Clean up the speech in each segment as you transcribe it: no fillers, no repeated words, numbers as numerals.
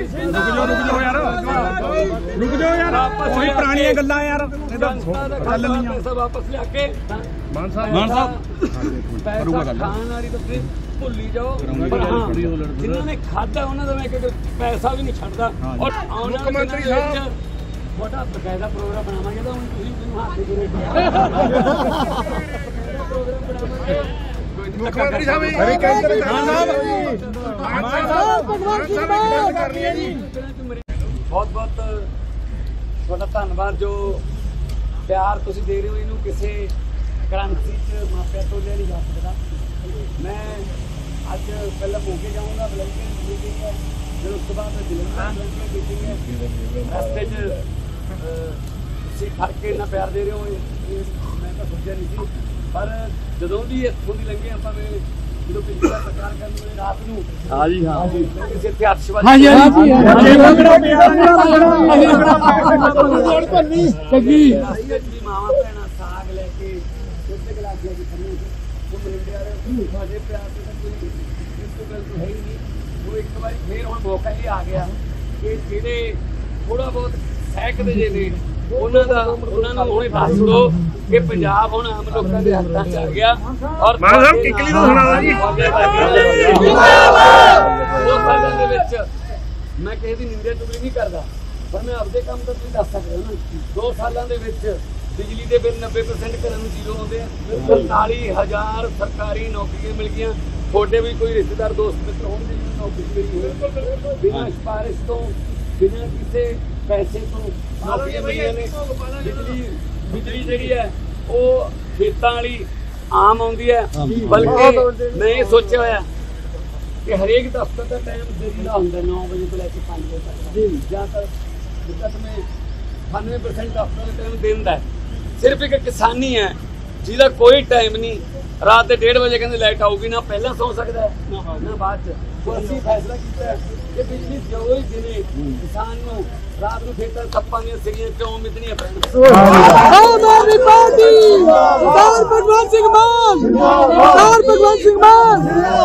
यार रुक जाओ यार वही पुरानियां गल्लां यार चल नहीं पैसा वापस लेके मान साहब खान वाली तो भुली जाओ पर हाँ जिन्होंने खादा उन्होंने मैं पैसा भी नहीं छड्डदा और मुख्यमंत्री साहब छोटा बकायदा प्रोग्राम बनावांगे तो हुण तुसीं हाथ दे मुख्यमंत्री साहब बहुत बहुत थोड़ा धन्यवाद जो प्यार तुसीं दे रहे हो इनू किसी क्रांति च मापिया तो लिया नहीं जा सकता। मैं अज पहले मोगे जाऊँगा बलंके मीटिंग है फिर उसके बाद जलंधर मीटिंग है रस्ते खड़ के इन्ना प्यार दे रहे हो मैं तो सोचा नहीं थी पर जो भी इतों की लंघे आप जो पिछली बार सरकार करने वाली रात को हाँ जी हाँ किसी इतने आतिशबाजी मावा भैन साग लैके गलासिया की खड़ी मरिंडे वाले प्यार से कोई गल तो है ही नहीं वो एक बार फिर हम मौका ये आ गया कि जेडे थोड़ा बहुत सहकते जे ने उन्होंने हुणे दस दो कि पंजाब हुण आम लोगों के हत्थां च आ गया और किकली तो सुना जी 2 सालां दे विच मैं किसी दी निंदा चुगली नहीं करदा पर मैं अपने काम तो तुसीं दस सकदे हो ना 2 सालां दे विच बिजली के बिल 90% घरों में जीरो होते हैं 47,000 सरकारी नौकरियां मिल गई थोड़े भी कोई रिश्तेदार दोस्त मित्र होंगे नौकरी मिली हुई बिना सिफारिश तो बिना किसी पैसे तो नौकरियां मिली ने बिजली जी है वो खेतों वाली आम आती है बल्कि मैं ये सोचा हुआ कि हरेक दफ्तर का टाइम देरी का होंगे 9 बजे को लैके 5 बजे तक ज़्यादातर दिक्कत में 98% दफ्तर का टाइम दिन का सिर्फ एक किसानी है जिसका कोई टाइम नहीं रात के 1:30 बजे कहते लाइट आऊगी ना पहला सौ सकता है ना बाद तो असीं फैसला किया कि बिजली जो ही दिने किसान को रात को खेतर तप्पां दी सिरियां क्यों मिटनियां पैण आम आदमी पार्टी सरदार भगवंत सिंह मान सरदार भगवंत सिंह मान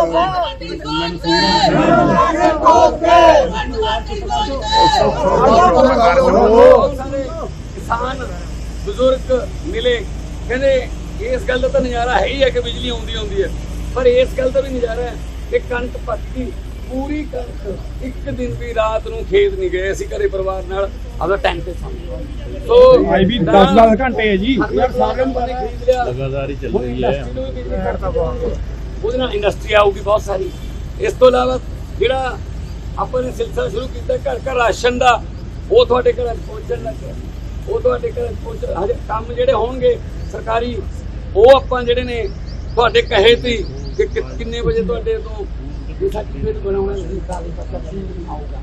किसान बुजुर्ग मिले कहते इस गल का तो नज़ारा है ही है कि बिजली आउंदी है पर इस गल का भी नज़ारा है कि कणक पक्की पूरी कणक एक दिन भी रात को खेत नहीं गए असीं घरे परिवार नाल अपना टाइम पे तो भाई भी 10 घंटे है जी लगातार ही चल रही है ਉਹਦੇ ਨਾਲ इंडस्ट्री आऊगी बहुत सारी इस तो इलावा ਜਿਹੜਾ ਆਪਾਂ ਨੇ सिलसिला शुरू किया घर घर राशन का वो ਤੁਹਾਡੇ ਘਰ ਪਹੁੰਚਣ ਲੱਗ ਗਿਆ ਉਹ ਤੁਹਾਡੇ ਘਰ ਪਹੁੰਚ ਹਜੇ ਕੰਮ ਜਿਹੜੇ ਹੋਣਗੇ ਸਰਕਾਰੀ ਉਹ ਆਪਾਂ ਜਿਹੜੇ ਨੇ ਤੁਹਾਡੇ ਕਹੇ ਤੇ ਕਿ ਕਿੰਨੇ ਵਜੇ ਤੁਹਾਡੇ ਤੋਂ ਇਹ ਸਰਟੀਫਿਕੇਟ ਬਣਾਉਣਾ ਸੀ ਕਾਗਜ਼ ਪੱਤਰ ਆਊਗਾ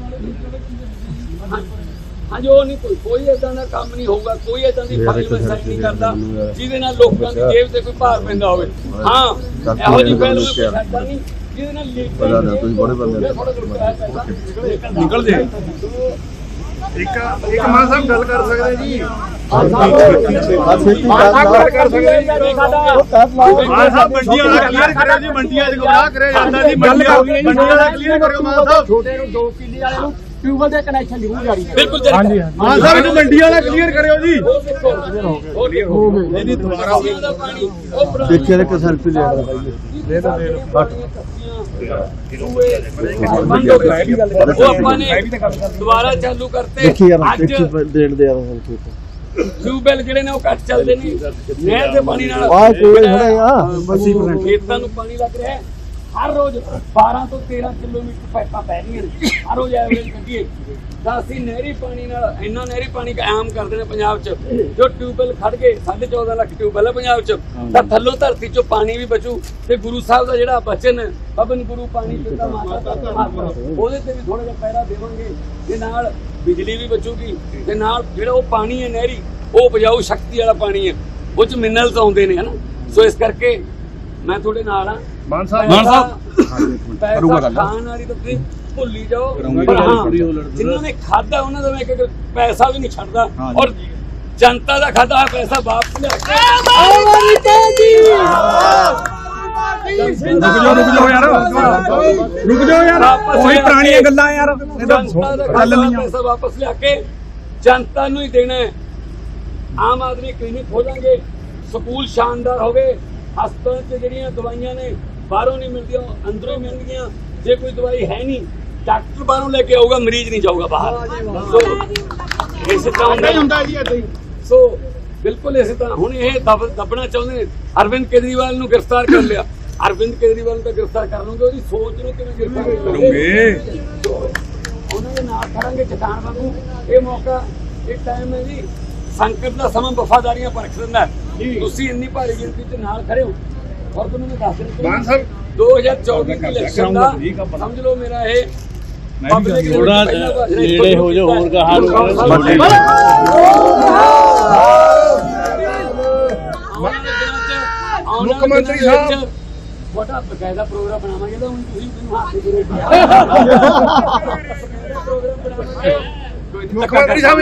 हाँ जी वो नहीं कोई ऐसा का काम नहीं होगा कोई ऐसा की फाइल साइन नहीं करता जिहदे नाल लोकां दी जेब ते कोई भार पैंदा होवे हाँ इहो जी फाइल में छड्डदा नहीं जिहदे नाल निकल जाए एक मां साहब गल कर सकदे जी मां साहब मंडियां दा क्लियर करो जी मंडियां च गुमराह करे ਜਾਂਦਾ जी मंडियां दा क्लियर करो मां साहब छोटे नु 2 किले वाले नु ट्यूबवेल का कनेक्शन जरूर जारी है बिल्कुल हाँ जी हां साहब इनु मंडी वाला क्लियर करियो जी हो गए नहीं दोबारा देखिए रे कसर पे ले दो वो अपन ने दोबारा चालू करते आज देण दे ट्यूबवेल ਜਿਹੜੇ ਨੇ ਉਹ ਘੱਟ ਚੱਲਦੇ ਨੇ ਨਹਿਰ ਦੇ ਪਾਣੀ ਨਾਲ ਆ ਕੋਈ ਖੜਾ ਆ 80% ਖੇਤਾਂ ਨੂੰ ਪਾਣੀ ਲੱਗ ਰਿਹਾ ਹੈ हर रोज 12 तो 13 किलोमीटर पाइपा पै रही हर रोज एवरेज कटिए असं नहरी पानी इन्ना नहरी पानी आम करते हैं पंजाब च जो ट्यूबवेल खड़ गए 14.5 लाख ट्यूबवेल है पंजाब च थल्लों धरती चो पानी भी बचू तो गुरु साहब का जो बचन है पवन गुरु पानी पिता माता वो भी थोड़ा जहा पैरा देवे बिजली भी बचूगी जो पानी है नहरी वो उपजाऊ शक्ति वाला पानी है वो मिनरल्स आते हैं है ना सो इस करके मैं थोड़े नाल हाँ मान साहब खान वाली तो भुली जाओ पर हाँ जिन्होंने खादा उन्होंने मैं पैसा भी नहीं छड्डदा और जनता का खाता पैसा वापस ਰੁਕ ਜਾਓ ਯਾਰ ਉਹੀ ਪੁਰਾਣੀਆਂ ਗੱਲਾਂ ਯਾਰ ਜਨਤਾ ਦਾ ਪੈਸਾ ਵਾਪਸ ਲਿਆ ਕੇ ਜਨਤਾ ਨੂੰ ਹੀ ਦੇਣਾ ਹੈ। ਆਮ ਆਦਮੀ ਕਲੀਨਿਕ ਖੋਲਾਂਗੇ, ਸਕੂਲ ਸ਼ਾਨਦਾਰ ਹੋਵੇ, ਹਸਪਤਾਲ 'ਚ ਜਿਹੜੀਆਂ ਦਵਾਈਆਂ ਨੇ ਬਾਹਰੋਂ ਨਹੀਂ ਮਿਲਦੀਆਂ ਅੰਦਰੋਂ ਹੀ ਮਿਲਣਗੀਆਂ। ਜੇ ਕੋਈ ਦਵਾਈ ਹੈ ਨਹੀਂ ਡਾਕਟਰ ਬਾਹਰੋਂ ਲੈ ਕੇ ਆਊਗਾ, ਮਰੀਜ਼ ਨਹੀਂ ਜਾਊਗਾ ਬਾਹਰ। ਇਸੇ ਤਰ੍ਹਾਂ ਹੁੰਦਾ ਜੀ ਏਦਾਂ ਹੀ। ਸੋ ਬਿਲਕੁਲ ਇਸੇ ਤਰ੍ਹਾਂ ਹੁਣ ਇਹ ਦੱਬਣਾ ਚਾਹੁੰਦੇ ਨੇ। ਅਰਵਿੰਦ ਕੇਜਰੀਵਾਲ ਨੂੰ ਗ੍ਰਿਫਤਾਰ ਕਰ ਲਿਆ, ਅਰਵਿੰਦ ਕੇਜਰੀਵਾਲ ਨੂੰ ਤਾਂ ਗ੍ਰਿਫਤਾਰ ਕਰ ਲਓਗੇ, ਉਹਦੀ ਸੋਚ ਨੂੰ ਕਿਵੇਂ ਗ੍ਰਿਫਤਾਰ ਕਰੋਗੇ? ਉਹਨਾਂ ਦੇ ਨਾਲ ਖੜਾਂਗੇ ਚਟਾਨ ਵਾਂਗੂ। ਇਹ ਮੌਕਾ, ਇਹ ਟਾਈਮ ਹੈ ਜੀ, ਸੰਕਟ ਦਾ ਸਮਾਂ ਵਫਾਦਾਰੀਆਂ ਪਰਖ ਦਿੰਦਾ। ਤੁਸੀਂ ਇੰਨੀ ਭਾਰੀ ਗਿਣਤੀ 'ਚ ਨਾਲ ਖੜੇ ਹੋ। ਔਰ ਤੁਹਾਨੂੰ ਮੈਂ ਦੱਸ ਦਿੰਦਾ 2024 ਦੀ ਇਲੈਕਸ਼ਨ ਦਾ ਸਮਝ ਲਓ ਮੇਰਾ ਇਹ ਥੋੜਾ ਨੇੜੇ ਹੋ ਜਾਓ, ਹੋਰ ਕਹਾ ਮੁੱਖ ਮੰਤਰੀ ਸਾਹਿਬ ਵੱਡਾ ਬਕਾਇਦਾ ਪ੍ਰੋਗਰਾਮ ਬਣਾਵਾਂਗੇ ਤਾਂ ਹੁਣ ਤੁਸੀਂ ਮੈਨੂੰ ਹੱਥ ਦੇ ਮੁੱਖ ਮੰਤਰੀ ਸਾਹਿਬ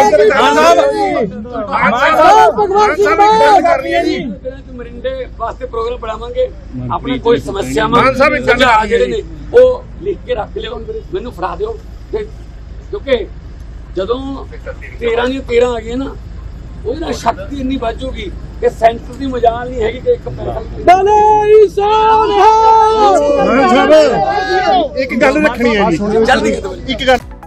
ਮਰਿੰਡੇ ਵਾਸਤੇ ਪ੍ਰੋਗਰਾਮ ਬਣਾਵਾਂਗੇ। ਆਪਣੀ ਕੋਈ ਸਮੱਸਿਆਵਾਂ ਜਿਹੜੇ ਨੇ ਉਹ ਲਿਖ ਕੇ ਰੱਖ ਲਿਓ, ਮੈਨੂੰ ਫੜਾ ਦਿਓ। ਕਿਉਂਕਿ ਜਦੋਂ 13 ਦੀਆਂ 13 ਆ ਗਈਆਂ ਨਾ, ਉਹਦੇ ਨਾਲ ਸ਼ਕਤੀ ਇੰਨੀ ਵੱਜੂਗੀ ਕਿ ਸੈਂਟਰ ਦੀ ਮਜਾਲ ਨਹੀਂ ਹੈਗੀ ਕਿ ਇੱਕ ਇੱਕ ਗੱਲ ਰੱਖਣੀ ਹੈ ਜੀ, ਜਲਦੀ ਇੱਕ ਗੱਲ